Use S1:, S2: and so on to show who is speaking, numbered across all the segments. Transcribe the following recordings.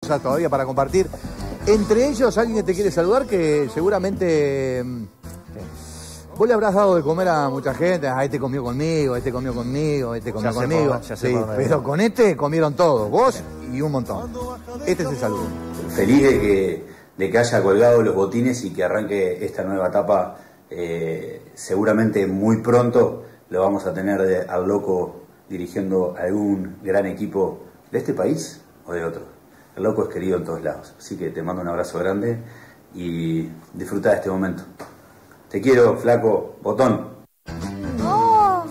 S1: cosas todavía para compartir. Entre ellos, alguien que te quiere saludar, que seguramente vos le habrás dado de comer a mucha gente. Ah, este comió conmigo, este comió conmigo, este comió conmigo. Sí, pero con este comieron todos, vos y un montón. Este es el saludo.
S2: Feliz de que haya colgado los botines y que arranque esta nueva etapa. Seguramente muy pronto lo vamos a tener al Loco dirigiendo algún gran equipo de este país o de otro. El Loco es querido en todos lados, así que te mando un abrazo grande y disfruta de este momento. Te quiero, flaco, botón.
S3: ¡Oh!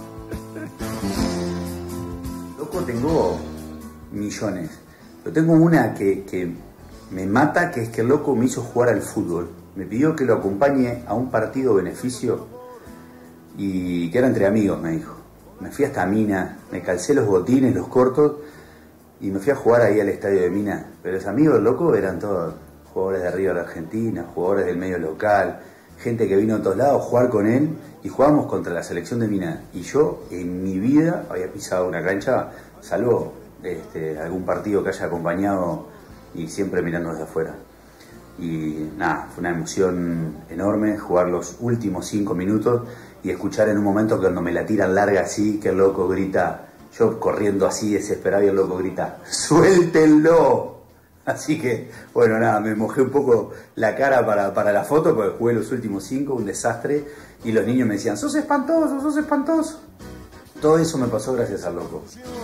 S2: Loco, tengo millones, pero tengo una que me mata, que es que el Loco me hizo jugar al fútbol. Me pidió que lo acompañe a un partido beneficio y que era entre amigos, me dijo. Me fui hasta Mina, me calcé los botines, los cortos y me fui a jugar ahí al estadio de Mina. Pero los amigos del Loco eran todos jugadores de arriba de la Argentina, jugadores del medio local, gente que vino de todos lados a jugar con él y jugábamos contra la selección de Mina. Y yo en mi vida había pisado una cancha, salvo algún partido que haya acompañado y siempre mirando desde afuera. Y nada, fue una emoción enorme jugar los últimos 5 minutos y escuchar en un momento que cuando me la tiran larga así, que el Loco grita, yo corriendo así desesperado y el Loco grita, ¡suéltenlo! Así que, bueno, nada, me mojé un poco la cara para la foto porque jugué los últimos 5, un desastre, y los niños me decían, ¡sos espantoso, sos espantoso! Todo eso me pasó gracias al Loco.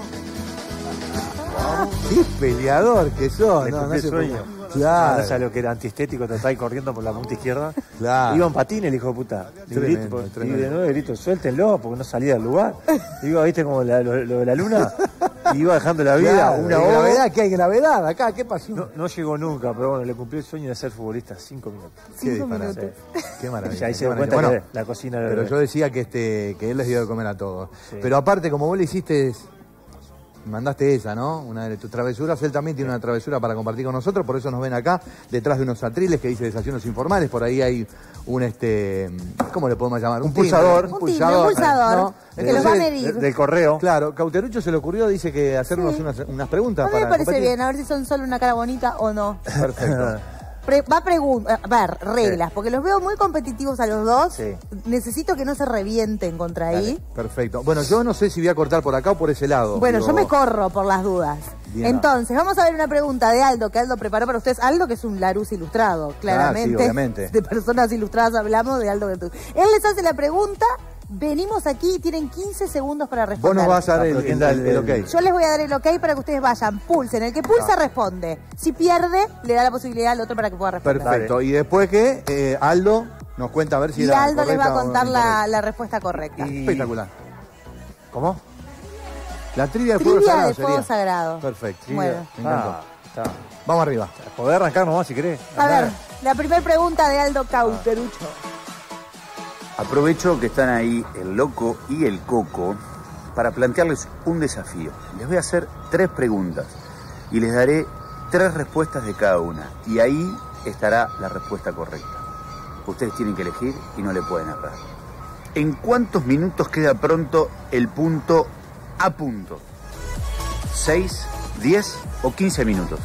S1: ¡Qué peleador que sos!
S4: No se sueño.
S1: Claro.
S4: No sabes lo que era antiestético, te estáis corriendo por la punta izquierda.
S1: Claro.
S4: Iba en patines, el hijo de puta.
S1: Tremendo,
S4: Y de nuevo grito, suéltenlo, porque no salía del lugar. Iba, viste, como lo de la luna. Y iba dejando la vida.
S1: Claro,
S4: una
S1: gravedad, ¿qué hay gravedad acá? ¿Qué pasó?
S4: No llegó nunca, pero bueno, le cumplió el sueño de ser futbolista 5 minutos.
S3: 5 minutos.
S1: Qué maravilla.
S4: Y ahí se dio cuenta que la cocina...
S1: Pero yo decía que él les dio de comer a todos.
S4: Sí.
S1: Pero aparte, como vos le hiciste... Mandaste esa, ¿no? Una de tus travesuras. Él también tiene una travesura para compartir con nosotros, por eso nos ven acá, detrás de unos atriles que dice desayunos informales. Por ahí hay un, ¿cómo le podemos llamar?
S4: Un pulsador.
S3: Un pulsador. ¿No? Que los va a medir.
S4: Del correo.
S1: Claro, Cauterucho se le ocurrió, dice que hacernos unas preguntas.
S3: A mí me parece bien, a ver si son solo una cara bonita o no.
S1: Perfecto.
S3: Reglas, porque los veo muy competitivos a los dos.
S4: Sí.
S3: Necesito que no se revienten contra ahí.
S1: Perfecto. Bueno, yo no sé si voy a cortar por acá o por ese lado.
S3: Bueno, yo me corro por las dudas.
S1: Bien.
S3: Entonces, vamos a ver una pregunta de Aldo, que Aldo preparó para ustedes. Aldo, que es un Larus ilustrado, claramente.
S1: Sí, obviamente.
S3: De personas ilustradas hablamos, de Aldo Bertuzzi. Él les hace la pregunta, venimos aquí y tienen 15 segundos para responder.
S1: Vos nos vas a dar el ok.
S3: Yo les voy a dar el ok para que ustedes vayan, pulsen. El que pulsa responde. Si pierde, le da la posibilidad al otro para que pueda responder.
S1: Perfecto. Y después que Aldo nos cuenta a ver si
S3: y
S1: era
S3: Aldo les va a
S1: correcta o
S3: contar
S1: incorrecta.
S3: la respuesta correcta.
S1: Espectacular.
S4: ¿Cómo?
S1: La trivia de fuego
S3: Trivia
S1: sagrado
S3: de fuego
S1: sería.
S3: sagrado.
S1: Perfecto.
S3: Bueno.
S1: Me encantó.
S4: Está.
S1: Vamos arriba.
S4: Podés arrancar nomás si querés.
S3: A ver, la primera pregunta de Aldo Cauterucho.
S2: Aprovecho que están ahí el Loco y el Coco para plantearles un desafío. Les voy a hacer 3 preguntas y les daré 3 respuestas de cada una. Y ahí estará la respuesta correcta. Ustedes tienen que elegir y no le pueden errar. ¿En cuántos minutos queda pronto el punto a punto? ¿6, 10 o 15 minutos?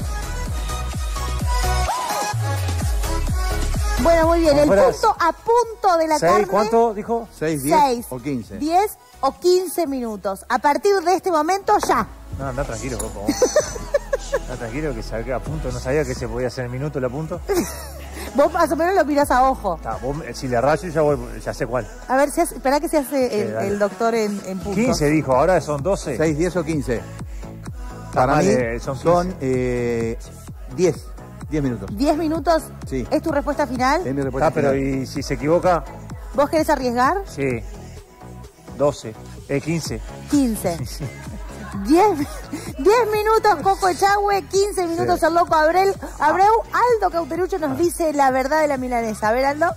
S3: Bueno, muy bien. El
S4: Fuera.
S3: punto a punto de la
S4: 6,
S3: carne.
S4: ¿cuánto dijo?
S1: 6, 10
S3: 6,
S1: o 15.
S3: 10 o 15 minutos. A partir de este momento, ya.
S4: No, anda tranquilo, Coco. Anda tranquilo que salga a punto. No sabía que se podía hacer en minuto el apunto.
S3: Vos más o menos lo mirás a ojo.
S4: Si le rayo ya sé cuál.
S3: A ver, esperá que se hace
S4: dale.
S3: el doctor en puntos.
S4: 15 dijo, ahora son 12.
S1: 6, 10 o 15. Para
S4: mal,
S1: mí
S4: son
S1: 10 minutos.
S3: 10 minutos.
S1: Sí.
S3: ¿Es tu respuesta final?
S1: Es mi respuesta
S4: Pero
S1: final.
S4: ¿y si se equivoca?
S3: ¿Vos querés arriesgar?
S4: Sí. 12. 15.
S3: 15. 10 minutos Coco Echagüe, 15 minutos el Loco Abreu. Aldo Cauterucho nos dice la verdad de la milanesa. A ver, Aldo.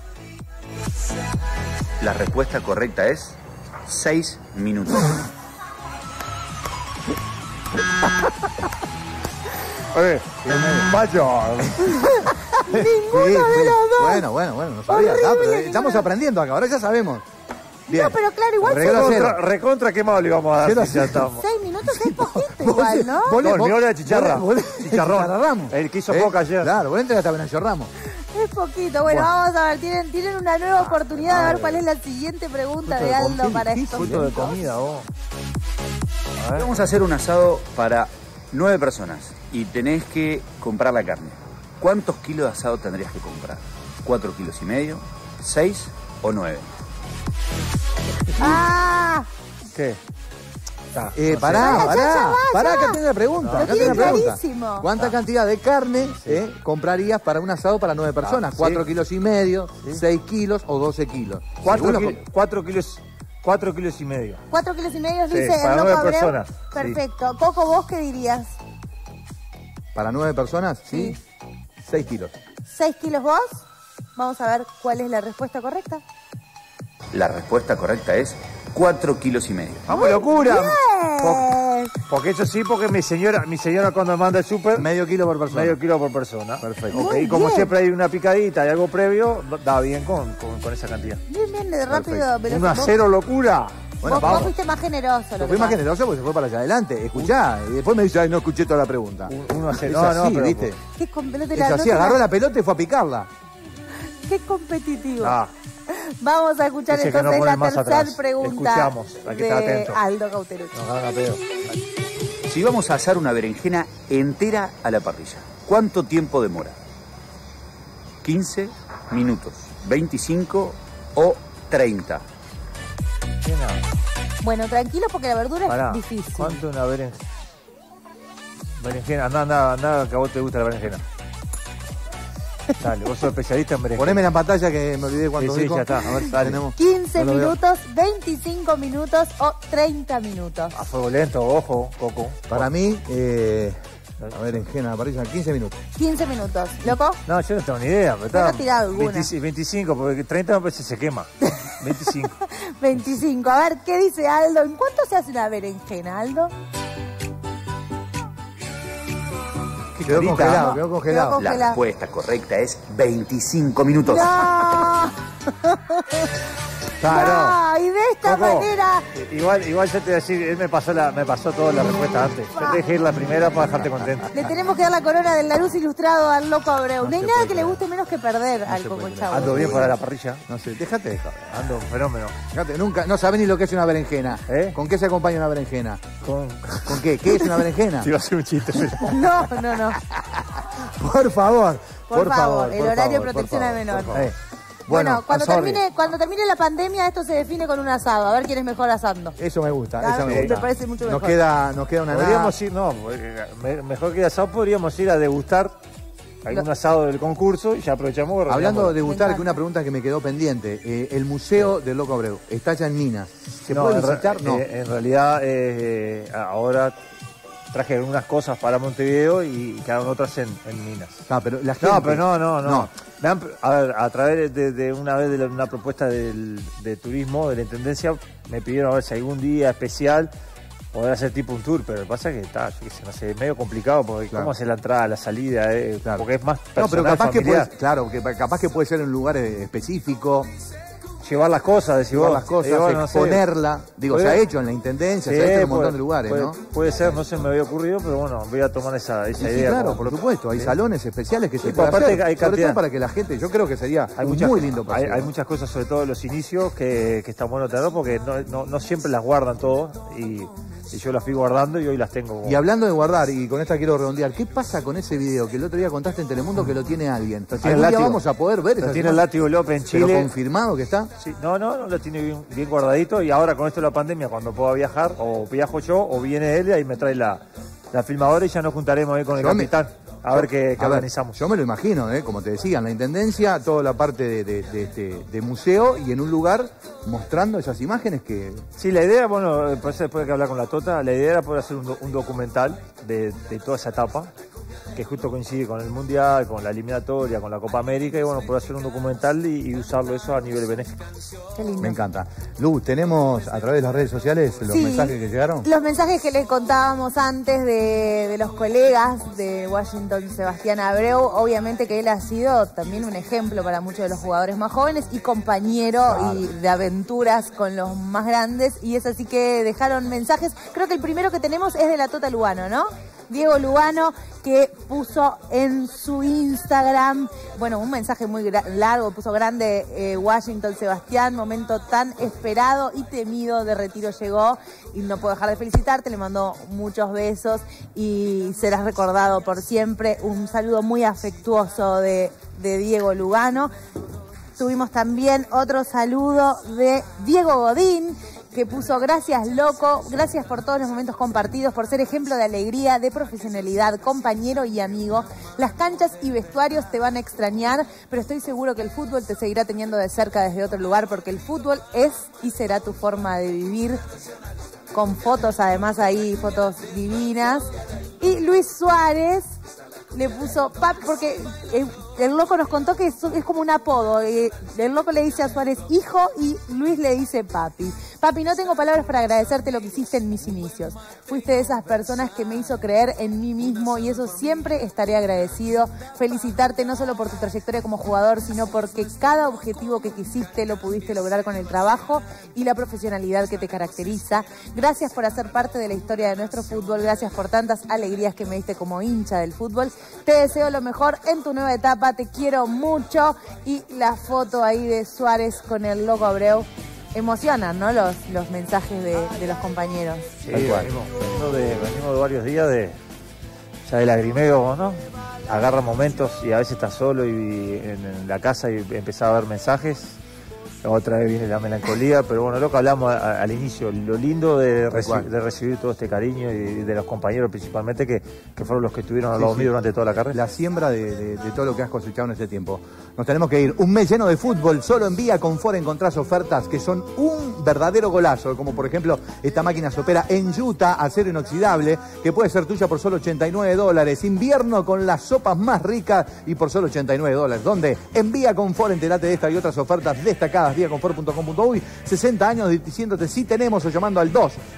S2: La respuesta correcta es 6 minutos.
S4: Mayor.
S3: Ninguno de los dos.
S1: Bueno, no sabía. Pero estamos aprendiendo acá, ahora ya sabemos. Bien.
S3: No, pero claro, igual
S1: Regla cero.
S4: Recontra quemado le íbamos a dar.
S1: Cero,
S4: si ya estamos.
S3: 6 minutos es poquito. poquito igual, ¿no?
S4: No, el mío era de chicharra. Chicharrón.
S1: Chicharra Ramos.
S4: El que hizo Boca ayer.
S1: Claro, vos entras hasta Venancio Ramos.
S3: Es poquito. Bueno, vamos a ver, tienen una nueva oportunidad de ver cuál es la siguiente pregunta de Aldo para estos
S4: Fruto de
S3: minutos.
S4: comida, vos. A ver.
S2: Vamos a hacer un asado para 9 personas y tenés que comprar la carne. ¿Cuántos kilos de asado tendrías que comprar? ¿4,5 kilos? ¿6 o 9?
S3: ¡Ah!
S4: ¿Qué? Está,
S1: Pará,
S3: ya.
S1: acá tenés la pregunta.
S3: Lo
S1: Acá
S3: tiene
S1: tenés la pregunta.
S3: clarísimo.
S1: ¿Cuánta cantidad de carne comprarías para un asado para 9 personas?
S4: sí.
S1: 4,5 kilos, 6 kilos o 12 kilos.
S4: 4
S1: Según lo-
S4: kilos, 4 kilos, 4 kilos y medio.
S3: 4,5 kilos
S4: Sí,
S3: dice
S4: para
S3: el loco
S4: 9
S3: Abreu.
S4: personas.
S3: Perfecto. Coco, ¿vos qué dirías?
S1: ¿Para 9 personas? Sí. 6 kilos.
S3: 6 kilos vos. Vamos a ver cuál es la respuesta correcta.
S2: La respuesta correcta es 4,5 kilos.
S4: ¡Vamos, locura!
S3: Bien.
S4: Porque eso sí, porque mi señora cuando manda el súper,
S1: Medio kilo por persona.
S4: medio kilo por persona.
S1: Perfecto.
S4: Ok,
S3: Muy
S4: y como
S3: bien.
S4: siempre hay una picadita y algo previo, da bien con esa cantidad.
S3: Bien, de rápido. veloz.
S4: 1-0, locura.
S1: Bueno,
S3: Vos
S1: vamos.
S3: fuiste más generoso.
S1: Yo fui más generoso porque se fue para allá adelante. Escuchá, y después me dice, ay, no escuché toda la pregunta.
S4: 1-0.
S1: Es
S4: No,
S1: así,
S4: pero
S1: ¿viste?
S3: Qué, no te
S1: Es
S3: la- no
S1: así,
S3: te la-
S1: agarró la pelota y fue a picarla.
S3: Qué competitivo.
S4: Ah,
S3: Vamos a escuchar
S4: Ese que no
S3: entonces
S4: pone
S3: la
S4: más
S3: tercera
S4: atrás.
S3: pregunta
S4: Escuchamos, hay que estar
S3: de
S4: atento.
S3: Aldo Cauterucci.
S4: nos hagan a pedo.
S2: Si vamos a asar una berenjena entera a la parrilla, ¿cuánto tiempo demora? ¿15 minutos, 25 o 30?
S4: ¿Qué nada?
S3: Bueno, tranquilo porque la verdura
S4: Pará,
S3: es difícil.
S4: ¿cuánto una berenjena? Anda, que a vos te gusta la berenjena. Dale, vos sos especialista en berenjena.
S1: Poneme en pantalla que me olvidé cuánto
S4: Sí,
S1: dijo.
S4: ya está, a ver, dale.
S1: Tenemos.
S3: 15
S1: No lo veo.
S3: minutos, 25 minutos o 30 minutos.
S4: A fuego lento, ojo, Coco.
S1: Para mí, a ver, en la parrilla, 15 minutos.
S3: 15 minutos. ¿Loco?
S4: No, yo no tengo ni idea. Pero
S3: Yo no he tirado alguna.
S4: 25, porque 30 me parece que se quema. 25.
S3: 25. A ver, ¿qué dice Aldo? ¿En cuánto se hace una berenjena, Aldo?
S1: Quedó
S4: carita,
S1: congelado,
S4: ¿no?
S1: quedó congelado.
S3: Quedó
S2: La respuesta correcta es 25 minutos.
S3: ¡No!
S4: Claro.
S3: No, y de esta
S4: Coco,
S3: manera...
S4: Igual yo te voy a decir, él me pasó toda la respuesta antes. Yo te dejé ir la primera para dejarte contento.
S3: Le tenemos que dar la corona del Larus ilustrado al loco Abreu. No hay nada que le guste menos que perder al Coco Chavo.
S4: Ando bien para la parrilla.
S1: No sé, déjate de joder.
S4: Ando un fenómeno.
S1: Fíjate, nunca, no sabés ni lo que es una berenjena.
S4: ¿Eh?
S1: ¿Con qué se acompaña una berenjena?
S4: Con...
S1: ¿Con qué? ¿Qué es una berenjena?
S4: Te iba a hacer un chiste. pero-
S3: No.
S1: Por favor.
S3: Por favor, el
S1: por
S3: horario de
S1: favor,
S3: protección
S1: por
S3: al
S1: favor,
S3: menor.
S1: por favor.
S3: Bueno, cuando
S1: sorry.
S3: termine la pandemia, esto se define con un asado. A ver quién es mejor asando.
S1: Eso me gusta,
S3: Ah,
S1: eso me
S3: me
S1: gusta.
S3: parece mucho
S1: Nos
S3: mejor.
S1: queda una
S4: Podríamos ir, no, mejor que asado podríamos ir a degustar algún asado del concurso y ya aprovechamos.
S1: Hablando de gustar,
S3: encanta.
S1: que una pregunta que me quedó pendiente. El Museo del Loco Abreu está allá en Minas. ¿Se
S4: No,
S1: puede
S4: en,
S1: visitar? No.
S4: en realidad ahora traje algunas cosas para Montevideo y quedaron otras en Minas.
S1: Ah, pero la gente...
S4: No, pero no. A ver, a través de una vez de una propuesta de turismo de la Intendencia, me pidieron a ver si algún día especial poder hacer tipo un tour, pero lo que pasa es que está, yo qué sé, no sé, es medio complicado porque
S1: Claro.
S4: cómo hacer la entrada, la salida,
S1: Claro.
S4: porque es más
S1: No,
S4: personal,
S1: pero capaz que,
S4: familiar.
S1: puede, claro, que capaz que puede ser en un lugar específico,
S4: Llevar las cosas, decir
S1: llevar
S4: vos,
S1: las cosas,
S4: bueno, no sé.
S1: exponerla. Digo, se
S4: Puede-
S1: ha hecho en la Intendencia,
S4: Sí,
S1: se ha hecho en un montón
S4: puede-
S1: de lugares,
S4: puede,
S1: ¿no?
S4: puede ser, no se me había ocurrido, pero bueno, voy a tomar esa
S1: Sí,
S4: idea.
S1: claro,
S4: como
S1: por
S4: pro-
S1: supuesto. Hay
S4: ¿sí?
S1: salones especiales que se
S4: Sí,
S1: puede
S4: aparte
S1: hacer.
S4: hay
S1: Sobre
S4: cantidad.
S1: todo para que la gente, yo creo que sería
S4: Hay
S1: un
S4: muchas,
S1: muy lindo
S4: hay,
S1: paseo.
S4: hay muchas cosas, sobre todo en los inicios, que están bueno tener porque no siempre las guardan todos y yo las fui guardando y hoy las tengo. como-
S1: Y hablando de guardar, y con esta quiero redondear, ¿qué pasa con ese video que el otro día contaste en Telemundo que lo tiene alguien?
S4: Lo tiene
S1: ¿Algún
S4: el
S1: día
S4: látigo.
S1: vamos a poder ver
S4: Lo
S1: esas
S4: tiene el
S1: imágenes?
S4: Látigo López en
S1: ¿Pero
S4: Chile.
S1: confirmado que está?
S4: Sí, no, lo tiene bien guardadito y ahora con esto de la pandemia, cuando pueda viajar, o viajo yo, o viene él y ahí me trae la filmadora y ya nos juntaremos ahí con el
S1: Yo me-
S4: capitán a ver qué
S1: A ver,
S4: organizamos.
S1: yo me lo imagino, como te decía, en la Intendencia, toda la parte de museo y en un lugar mostrando esas imágenes que...
S4: Sí, la idea, bueno, por eso después hay que hablar con la Tota, la idea era poder hacer un documental de toda esa etapa que justo coincide con el Mundial, con la eliminatoria, con la Copa América, y bueno, poder hacer un documental y usarlo eso a nivel benéfico.
S3: Qué lindo.
S1: Me encanta. Lu, tenemos a través de las redes sociales los mensajes que llegaron.
S3: Los mensajes que les contábamos antes de los colegas de Washington Sebastián Abreu, obviamente que él ha sido también un ejemplo para muchos de los jugadores más jóvenes y compañero y de aventuras con los más grandes, y es así que dejaron mensajes. Creo que el primero que tenemos es de la Tota Lugano, ¿no? Diego Lugano, que puso en su Instagram, bueno, un mensaje muy largo, puso grande, Washington Sebastián, momento tan esperado y temido de retiro llegó, y no puedo dejar de felicitarte, le mandó muchos besos y serás recordado por siempre. Un saludo muy afectuoso de Diego Lugano. Tuvimos también otro saludo de Diego Godín, que puso: gracias, loco, gracias por todos los momentos compartidos, por ser ejemplo de alegría, de profesionalidad, compañero y amigo. Las canchas y vestuarios te van a extrañar, pero estoy seguro que el fútbol te seguirá teniendo de cerca desde otro lugar, porque el fútbol es y será tu forma de vivir. Con fotos, además, ahí, fotos divinas. Y Luis Suárez le puso papi, porque el loco nos contó que es como un apodo. El loco le dice a Suárez hijo y Luis le dice papi. Papi, no tengo palabras para agradecerte lo que hiciste en mis inicios. Fuiste de esas personas que me hizo creer en mí mismo y eso siempre estaré agradecido. Felicitarte no solo por tu trayectoria como jugador, sino porque cada objetivo que quisiste lo pudiste lograr con el trabajo y la profesionalidad que te caracteriza. Gracias por hacer parte de la historia de nuestro fútbol. Gracias por tantas alegrías que me diste como hincha del fútbol. Te deseo lo mejor en tu nueva etapa. Te quiero mucho. Y la foto ahí de Suárez con el loco Abreu. Emocionan, ¿no? Los mensajes de los compañeros.
S4: Sí, venimos de varios días de lagrimeo, ¿no? Agarra momentos y a veces está solo y en la casa y empezaba a ver mensajes. Otra vez viene la melancolía, pero bueno, lo que hablamos al inicio, lo lindo de recibir todo este cariño y de los compañeros principalmente que fueron los que estuvieron al lado mío durante toda la carrera.
S1: La siembra de todo lo que has cosechado en este tiempo. Nos tenemos que ir. Un mes lleno de fútbol. Solo en Vía Confort encontrás ofertas que son un verdadero golazo, como por ejemplo esta máquina sopera en Utah, acero inoxidable, que puede ser tuya por solo $89. Invierno con las sopas más ricas y por solo $89. ¿Dónde? En Vía Confort. Enterate de esta y otras ofertas destacadas. Viaconfort.com.uy. 60 años diciéndote sí tenemos, o llamando al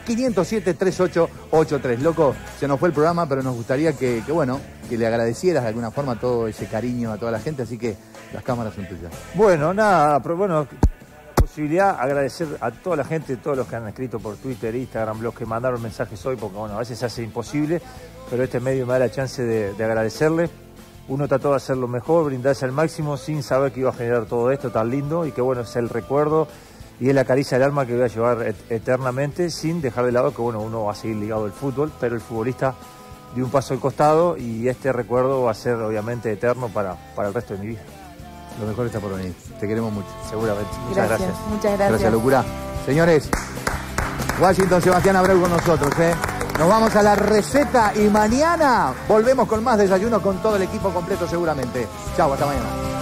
S1: 2-507-3883. Loco, se nos fue el programa, pero nos gustaría que le agradecieras de alguna forma todo ese cariño a toda la gente, así que las cámaras son tuyas.
S4: Bueno, nada, pero bueno, posibilidad agradecer a toda la gente, todos los que han escrito por Twitter, Instagram, los que mandaron mensajes hoy, porque bueno, a veces se hace imposible, pero este medio me da la chance de agradecerles. Uno trató de hacer lo mejor, brindarse al máximo sin saber que iba a generar todo esto tan lindo y que bueno, es el recuerdo y es la caricia del alma que voy a llevar eternamente, sin dejar de lado que bueno, uno va a seguir ligado al fútbol, pero el futbolista dio un paso al costado y este recuerdo va a ser obviamente eterno para el resto de mi vida.
S1: Lo mejor está por venir. Te queremos mucho.
S4: Seguramente. Muchas gracias.
S3: Muchas gracias.
S1: Gracias, locura. Señores, Washington Sebastián Abreu con nosotros, ¿eh? Nos vamos a la receta y mañana volvemos con más desayuno con todo el equipo completo seguramente. Chau, hasta mañana.